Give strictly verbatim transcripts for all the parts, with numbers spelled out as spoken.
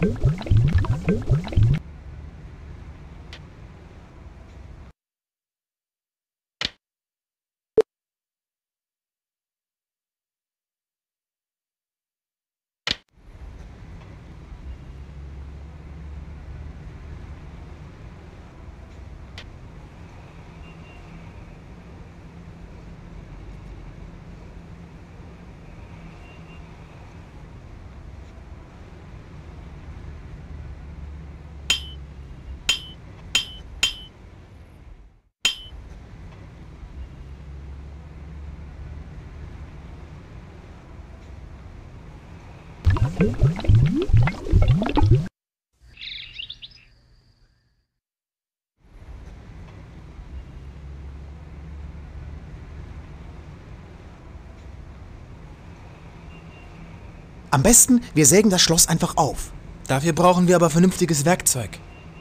Am besten, wir sägen das Schloss einfach auf. Dafür brauchen wir aber vernünftiges Werkzeug.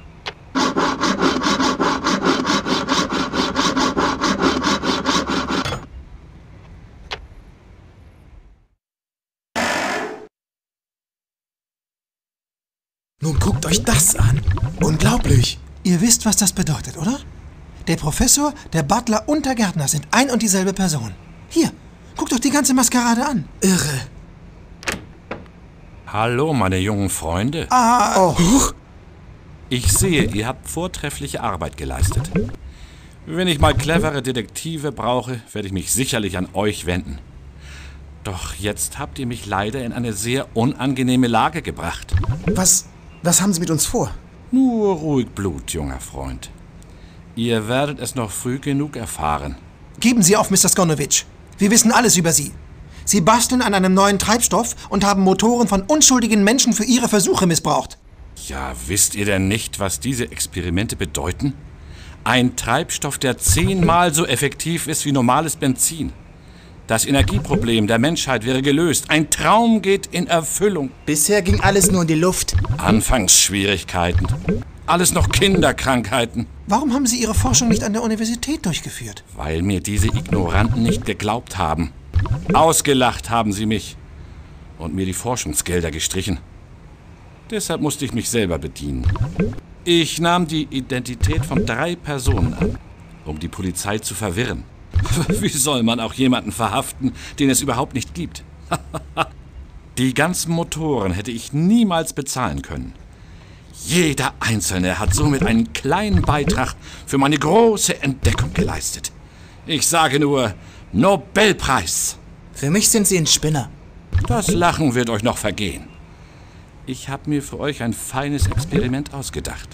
Nun guckt euch das an. Unglaublich. Ihr wisst, was das bedeutet, oder? Der Professor, der Butler und der Gärtner sind ein und dieselbe Person. Hier, guckt euch die ganze Maskerade an. Irre. Hallo, meine jungen Freunde. Ah, oh. Ich sehe, ihr habt vortreffliche Arbeit geleistet. Wenn ich mal clevere Detektive brauche, werde ich mich sicherlich an euch wenden. Doch jetzt habt ihr mich leider in eine sehr unangenehme Lage gebracht. Was, was haben Sie mit uns vor? Nur ruhig Blut, junger Freund. Ihr werdet es noch früh genug erfahren. Geben Sie auf, Mister Skonowitsch. Wir wissen alles über Sie. Sie basteln an einem neuen Treibstoff und haben Motoren von unschuldigen Menschen für Ihre Versuche missbraucht. Ja, wisst ihr denn nicht, was diese Experimente bedeuten? Ein Treibstoff, der zehnmal so effektiv ist wie normales Benzin. Das Energieproblem der Menschheit wäre gelöst. Ein Traum geht in Erfüllung. Bisher ging alles nur in die Luft. Anfangsschwierigkeiten. Alles noch Kinderkrankheiten. Warum haben Sie Ihre Forschung nicht an der Universität durchgeführt? Weil mir diese Ignoranten nicht geglaubt haben. Ausgelacht haben sie mich und mir die Forschungsgelder gestrichen. Deshalb musste ich mich selber bedienen. Ich nahm die Identität von drei Personen an, um die Polizei zu verwirren. Wie soll man auch jemanden verhaften, den es überhaupt nicht gibt? Die ganzen Motoren hätte ich niemals bezahlen können. Jeder Einzelne hat somit einen kleinen Beitrag für meine große Entdeckung geleistet. Ich sage nur, Nobelpreis! Für mich sind Sie ein Spinner. Das Lachen wird euch noch vergehen. Ich habe mir für euch ein feines Experiment ausgedacht.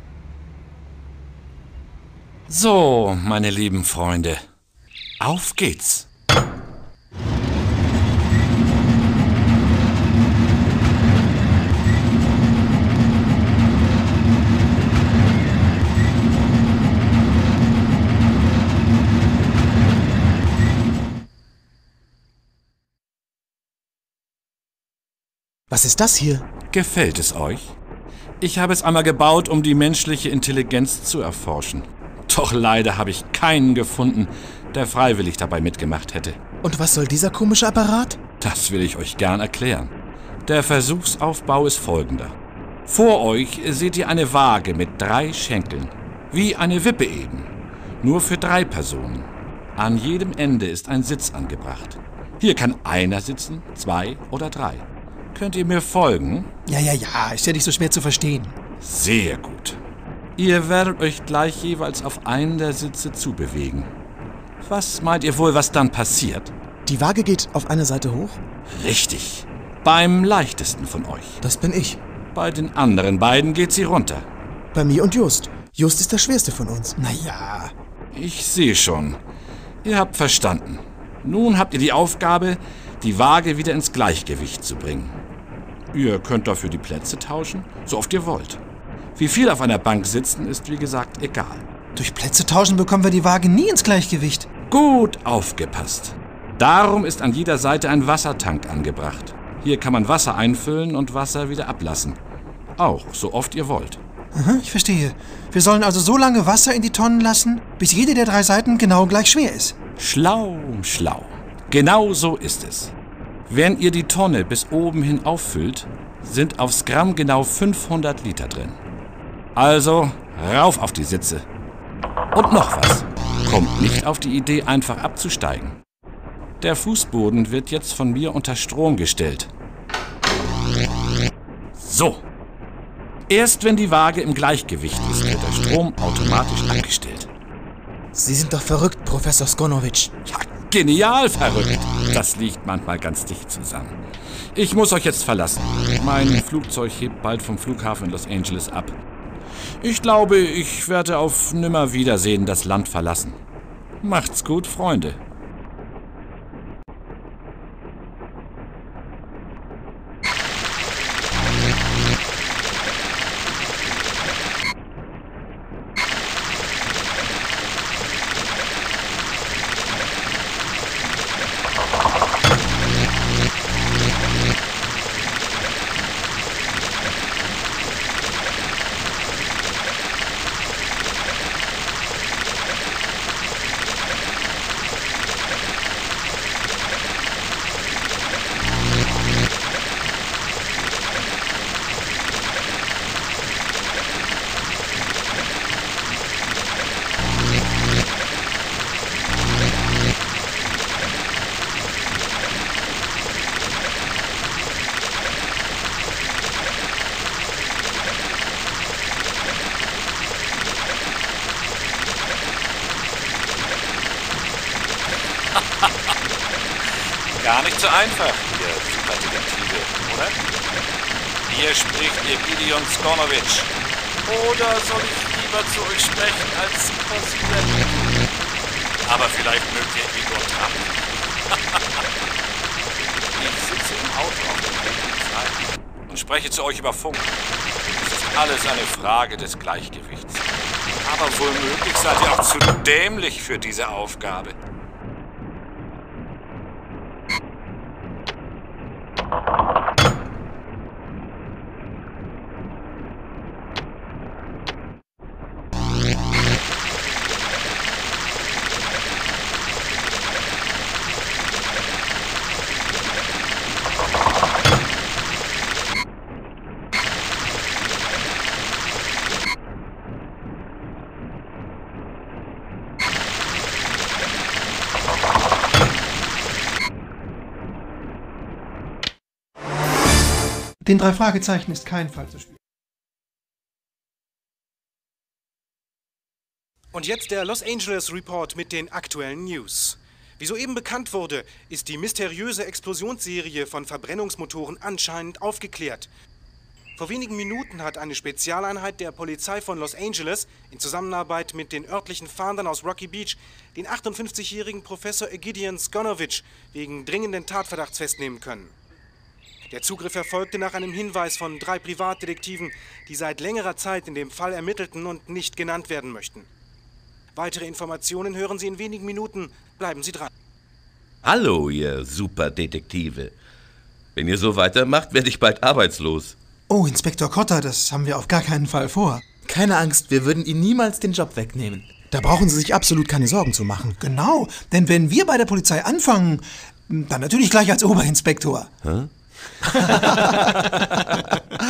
So, meine lieben Freunde, auf geht's! Was ist das hier? Gefällt es euch? Ich habe es einmal gebaut, um die menschliche Intelligenz zu erforschen. Doch leider habe ich keinen gefunden, der freiwillig dabei mitgemacht hätte. Und was soll dieser komische Apparat? Das will ich euch gern erklären. Der Versuchsaufbau ist folgender. Vor euch seht ihr eine Waage mit drei Schenkeln. Wie eine Wippe eben. Nur für drei Personen. An jedem Ende ist ein Sitz angebracht. Hier kann einer sitzen, zwei oder drei. Könnt ihr mir folgen? Ja, ja, ja, ist ja nicht so schwer zu verstehen. Sehr gut. Ihr werdet euch gleich jeweils auf einen der Sitze zubewegen. Was meint ihr wohl, was dann passiert? Die Waage geht auf eine Seite hoch? Richtig. Beim leichtesten von euch. Das bin ich. Bei den anderen beiden geht sie runter. Bei mir und Just. Just ist der schwerste von uns. Na ja. Ich sehe schon. Ihr habt verstanden. Nun habt ihr die Aufgabe, die Waage wieder ins Gleichgewicht zu bringen. Ihr könnt dafür die Plätze tauschen, so oft ihr wollt. Wie viel auf einer Bank sitzen, ist wie gesagt egal. Durch Plätze tauschen bekommen wir die Waage nie ins Gleichgewicht. Gut aufgepasst. Darum ist an jeder Seite ein Wassertank angebracht. Hier kann man Wasser einfüllen und Wasser wieder ablassen. Auch so oft ihr wollt. Aha, ich verstehe. Wir sollen also so lange Wasser in die Tonnen lassen, bis jede der drei Seiten genau gleich schwer ist. Schlau, schlau. Genau so ist es. Wenn ihr die Tonne bis oben hin auffüllt, sind aufs Gramm genau fünfhundert Liter drin. Also rauf auf die Sitze. Und noch was. Kommt nicht auf die Idee, einfach abzusteigen. Der Fußboden wird jetzt von mir unter Strom gestellt. So. Erst wenn die Waage im Gleichgewicht ist, wird der Strom automatisch abgestellt. Sie sind doch verrückt, Professor Skonovic. Ja, genial verrückt. Das liegt manchmal ganz dicht zusammen. Ich muss euch jetzt verlassen. Mein Flugzeug hebt bald vom Flughafen in Los Angeles ab. Ich glaube, ich werde auf Nimmerwiedersehen das Land verlassen. Macht's gut, Freunde. Gar nicht so einfach, ihr Superdetektive, oder? Hier spricht ihr Gideon Skonovic. Oder soll ich lieber zu euch sprechen als Präsident? Aber vielleicht mögt ihr Igor Trump. Ich sitze im Auto auf dem Weg in die Freiheit und spreche zu euch über Funk. Es ist alles eine Frage des Gleichgewichts. Aber womöglich seid ihr auch zu dämlich für diese Aufgabe. Den drei Fragezeichen ist kein Fall zu spielen. Und jetzt der Los Angeles Report mit den aktuellen News. Wie soeben bekannt wurde, ist die mysteriöse Explosionsserie von Verbrennungsmotoren anscheinend aufgeklärt. Vor wenigen Minuten hat eine Spezialeinheit der Polizei von Los Angeles in Zusammenarbeit mit den örtlichen Fahndern aus Rocky Beach den achtundfünfzigjährigen Professor Gideon Skonovic wegen dringenden Tatverdachts festnehmen können. Der Zugriff erfolgte nach einem Hinweis von drei Privatdetektiven, die seit längerer Zeit in dem Fall ermittelten und nicht genannt werden möchten. Weitere Informationen hören Sie in wenigen Minuten. Bleiben Sie dran. Hallo, ihr Superdetektive. Wenn ihr so weitermacht, werde ich bald arbeitslos. Oh, Inspektor Cotter, das haben wir auf gar keinen Fall vor. Keine Angst, wir würden Ihnen niemals den Job wegnehmen. Da brauchen Sie sich absolut keine Sorgen zu machen. Genau, denn wenn wir bei der Polizei anfangen, dann natürlich gleich als Oberinspektor. Hä?